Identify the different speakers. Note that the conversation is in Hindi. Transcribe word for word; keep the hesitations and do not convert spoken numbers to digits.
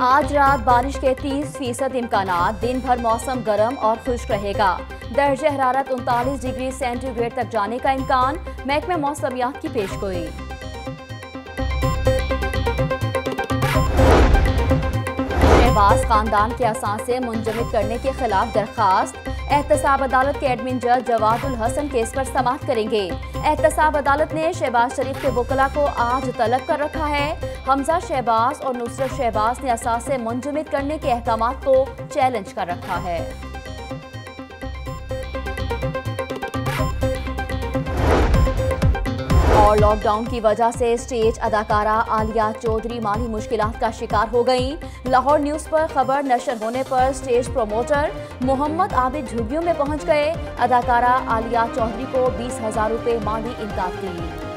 Speaker 1: आज रात बारिश के तीस फीसद इम्कानात। दिन भर मौसम गर्म और खुश्क रहेगा। दर्जे हरारत उनतालीस डिग्री सेंटीग्रेड तक जाने का इम्कान। महकमे मौसमियात की पेशगोई। शहबाज खानदान के असासे मुंजमद करने के खिलाफ दरखास्त। एहतसाब अदालत के एडमिन जज जवादुल हसन केस पर समाअत करेंगे। एहतसाब अदालत ने शहबाज शरीफ के वकला को आज तलब कर रखा है। हमजा शहबाज और नुसरत शहबाज ने असासे मुंजमद करने के अहकामात को चैलेंज कर रखा है। और लॉकडाउन की वजह से स्टेज अदाकारा आलिया चौधरी माली मुश्किलात का शिकार हो गईं। लाहौर न्यूज़ पर खबर नशर होने पर स्टेज प्रोमोटर मोहम्मद आबिद झुग्गियों में पहुंच गए। अदाकारा आलिया चौधरी को बीस हजार रुपये माली इमदाद दी।